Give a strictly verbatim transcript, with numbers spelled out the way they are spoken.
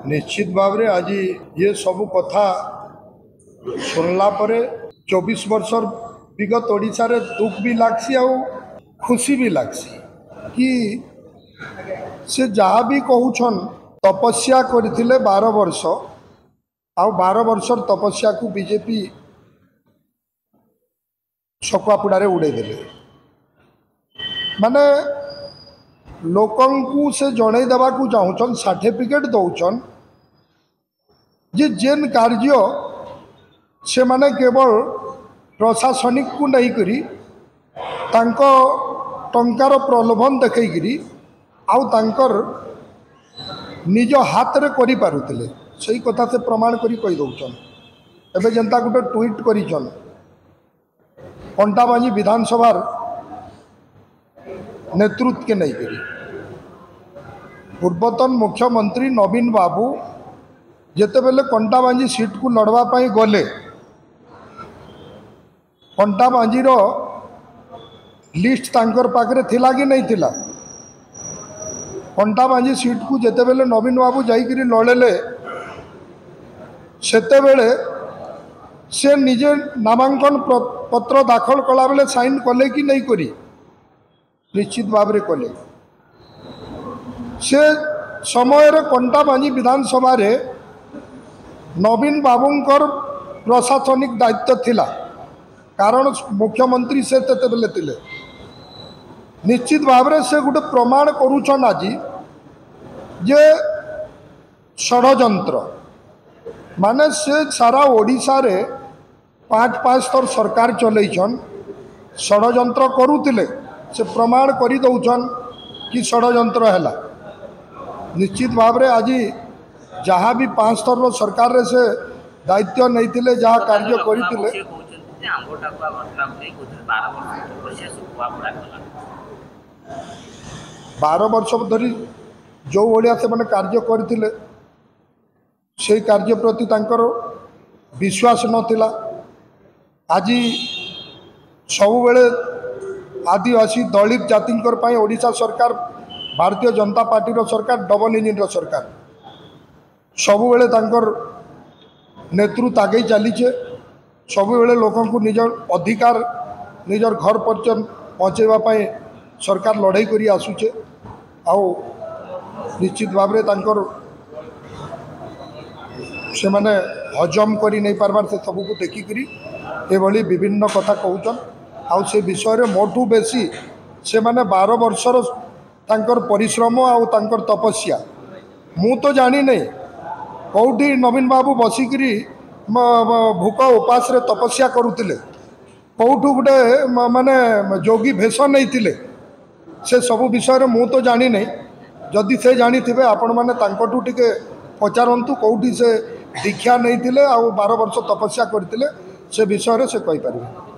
निश्चित भाव में आज ये सब कथा सुनला परे चौबीस वर्ष विगत ओडिशा रे दुख भी लागसी आ खुशी भी लागसी कि से जहाँ भी कहूछन तपस्या करथिले बारह वर्ष आ बारह वर्ष तपस्या को बीजेपी छकुआपुड़ा उड़े देले माने लोकंकु से जड़े देवा को चाहून सर्टिफिकेट दौन जे जेन कार्य से माने केवल प्रशासनिक को नहीं करी तांको टंकार प्रलोभन देखैकरी आउ तांकर निज हाथ रे करि पारुतिले सही कथा से प्रमाण करी कहि दौन एबे जनता गोटे ट्वीट करिछन कंटाबांजी विधानसभा नेतृत्व के नहीं करी पूर्वतन मुख्यमंत्री नवीन बाबू जेते बेले कंटाबांजी सीट को लड़वा पाई गले कंटाबांजी रो लिस्ट तांकर पाखरे थिला कि नहीं थिला कंटाबांजी सीट को जेते बेले नवीन बाबू जाइकरी लड़ेले सेते बेले से निजे नामांकन पत्र दाखल कला बेले साइन कले कि नहीं करी निश्चित भाव में कले से समय कंटाबांजी विधानसभा रे नवीन बाबूंकर प्रशासनिक दायित्व थिला कारण मुख्यमंत्री से तेते बेले थिले निश्चित भाव में से गोटे प्रमाण करुछन आज जे षड्यंत्र माने से सारा ओडिशा रे पाँच पाँच थर सरकार चलैछन षड्यंत्र करुतिले से प्रमाण करी दौछन कि षड्यंत्र हैला निश्चित भाव में आज जहाँ भी पाँच थर सरकार रे से दायित्व नहीं थिले जहाँ कार्य करितिले बारह वर्ष धरी जो भाया से मैंने कार्य करथिले से कार्य प्रति तांकर विश्वास नथिला आज सबुबेले आदिवासी दलित जातिंकर पाई ओडिशा सरकार भारतीय जनता पार्टी रो सरकार डबल इंजिन रो सरकार सबुबेले तांकर नेतृत्व आगे चलीचे सबुबेले लोकों को निजर अधिकार निजर घर पर्यंत पहुँचेवा पाई सरकार लड़ाई करी आसुचे आउ निश्चित भाव में तांकर से माने हजम करी नहीं पारबार से सबको देखिकी एभली विभिन्न कथा कहउचन आउ से विषय रे मोठू बेसी से माने बारह वर्षर तांकर परिश्रम आउ तांकर तपस्या मु तो जानी नहीं कौटी नवीन बाबू बसिकी भूक उपास रे तपस्या करुतिले कौटू गोटे माने जोगी भेष नहीं थिले से सबू विषय रे मु तो जानी नहीं जदि से जानी थे आपण मैंने तांकटू टिके पचारंतु कौटी से दीक्षा नहीं थिले आ बारह वर्ष तपस्या करते से विषय से कही पारे।